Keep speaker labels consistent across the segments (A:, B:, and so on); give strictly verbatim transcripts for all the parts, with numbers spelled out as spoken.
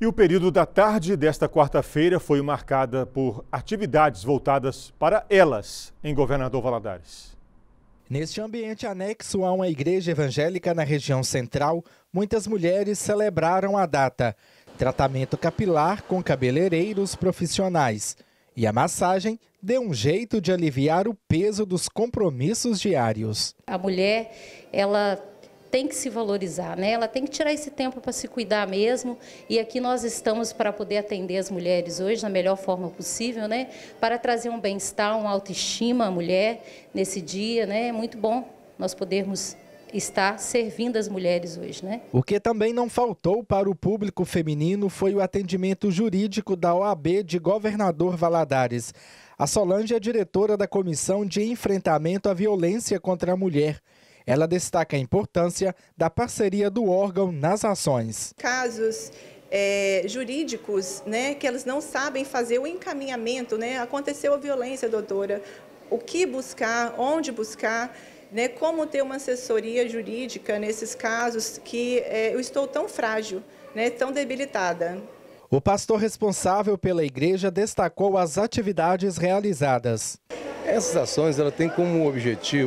A: E o período da tarde desta quarta-feira foi marcada por atividades voltadas para elas em Governador Valadares.
B: Neste ambiente anexo a uma igreja evangélica na região central, muitas mulheres celebraram a data. Tratamento capilar com cabeleireiros profissionais. E a massagem deu um jeito de aliviar o peso dos compromissos diários.
C: A mulher, ela tem que se valorizar, né? Ela tem que tirar esse tempo para se cuidar mesmo. E aqui nós estamos para poder atender as mulheres hoje da melhor forma possível, né? Para trazer um bem-estar, uma autoestima à mulher nesse dia, né? É muito bom nós podermos estar servindo as mulheres hoje, né?
B: O que também não faltou para o público feminino foi o atendimento jurídico da O A B de Governador Valadares. A Solange é diretora da Comissão de Enfrentamento à Violência contra a Mulher. Ela destaca a importância da parceria do órgão nas ações.
D: Casos é, jurídicos, né, que elas não sabem fazer o encaminhamento, né? Aconteceu a violência, doutora, o que buscar, onde buscar, né, como ter uma assessoria jurídica nesses casos que é, eu estou tão frágil, né, tão debilitada.
B: O pastor responsável pela igreja destacou as atividades realizadas.
E: Essas ações ela têm como objetivo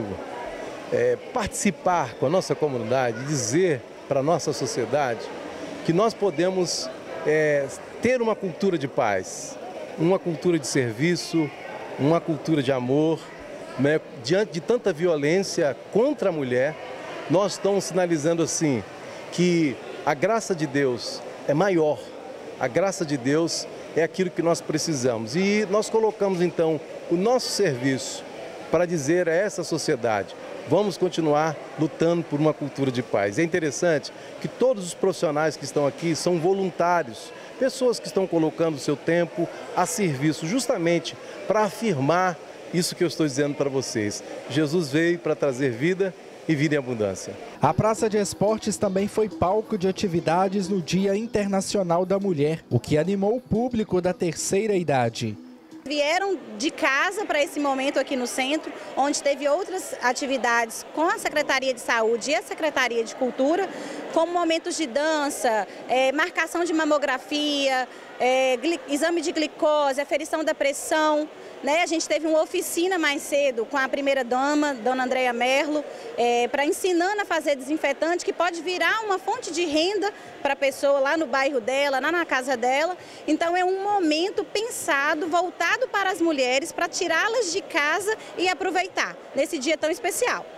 E: É, participar com a nossa comunidade, dizer para a nossa sociedade que nós podemos é, ter uma cultura de paz, uma cultura de serviço, uma cultura de amor, né? Diante de tanta violência contra a mulher, nós estamos sinalizando assim que a graça de Deus é maior, a graça de Deus é aquilo que nós precisamos e nós colocamos então o nosso serviço para dizer a essa sociedade: vamos continuar lutando por uma cultura de paz. É interessante que todos os profissionais que estão aqui são voluntários, pessoas que estão colocando o seu tempo a serviço justamente para afirmar isso que eu estou dizendo para vocês. Jesus veio para trazer vida e vida em abundância.
B: A Praça de Esportes também foi palco de atividades no Dia Internacional da Mulher, o que animou o público da terceira idade.
F: Vieram de casa para esse momento aqui no centro, onde teve outras atividades com a Secretaria de Saúde e a Secretaria de Cultura, como momentos de dança, é, marcação de mamografia, é, exame de glicose, aferição da pressão. Né? A gente teve uma oficina mais cedo com a primeira-dama, dona Andréia Merlo, é, para ensinando a fazer desinfetante, que pode virar uma fonte de renda para a pessoa lá no bairro dela, lá na casa dela. Então é um momento pensado, voltado para as mulheres, para tirá-las de casa e aproveitar nesse dia tão especial.